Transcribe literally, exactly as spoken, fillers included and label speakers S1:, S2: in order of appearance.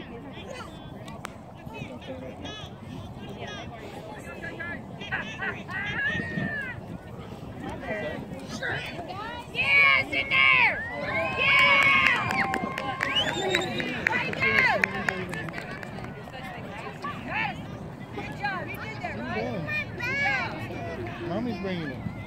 S1: Yes, in there! Yeah! Way to go! Good job, you did that, right? Good job.
S2: Mommy's bringing it.